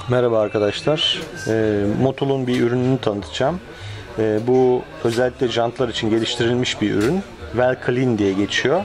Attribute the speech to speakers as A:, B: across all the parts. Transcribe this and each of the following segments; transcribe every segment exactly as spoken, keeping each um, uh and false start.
A: Merhaba arkadaşlar. E, Motol'un bir ürününü tanıtacağım. E, bu özellikle jantlar için geliştirilmiş bir ürün. Well Clean diye geçiyor.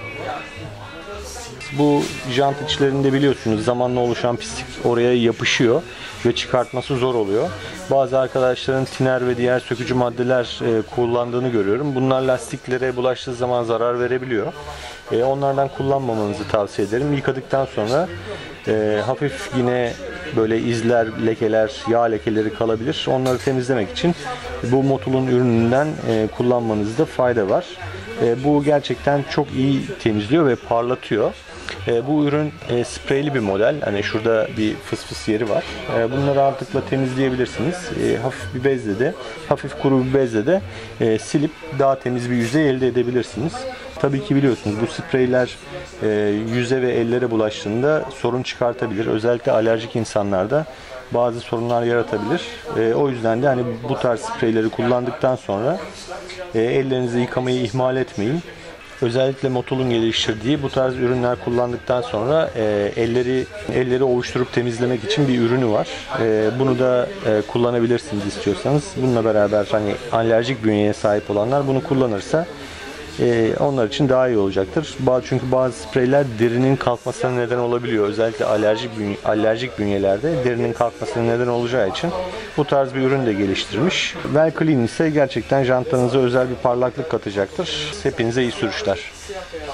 A: Bu jant içlerinde biliyorsunuz zamanla oluşan pislik oraya yapışıyor ve çıkartması zor oluyor. Bazı arkadaşların tiner ve diğer sökücü maddeler e, kullandığını görüyorum. Bunlar lastiklere bulaştığı zaman zarar verebiliyor. E, onlardan kullanmamanızı tavsiye ederim. Yıkadıktan sonra e, hafif yine böyle izler, lekeler, yağ lekeleri kalabilir. Onları temizlemek için bu Motol'un ürününden e, kullanmanızda fayda var. E, bu gerçekten çok iyi temizliyor ve parlatıyor. E, bu ürün e, spreyli bir model. Hani şurada bir fıs fıs yeri var. E, bunları rahatlıkla temizleyebilirsiniz. E, hafif bir bezle de, hafif kuru bir bezle de e, silip daha temiz bir yüzey elde edebilirsiniz. Tabii ki biliyorsunuz bu spreyler e, yüze ve ellere bulaştığında sorun çıkartabilir. Özellikle alerjik insanlarda bazı sorunlar yaratabilir. E, o yüzden de hani bu tarz spreyleri kullandıktan sonra e, ellerinizi yıkamayı ihmal etmeyin. Özellikle Motol'un geliştirdiği bu tarz ürünler kullandıktan sonra e, elleri elleri ovuşturup temizlemek için bir ürünü var. E, bunu da e, kullanabilirsiniz istiyorsanız. Bununla beraber hani alerjik bünyeye sahip olanlar bunu kullanırsa e, onlar için daha iyi olacaktır. Bazı, çünkü bazı spreyler derinin kalkmasına neden olabiliyor. Özellikle alerjik bünye, alerjik bünyelerde derinin kalkmasına neden olacağı için bu tarz bir ürün de geliştirmiş. Well Clean ise gerçekten jantlarınıza özel bir parlaklık katacaktır. Hepinize iyi sürüşler.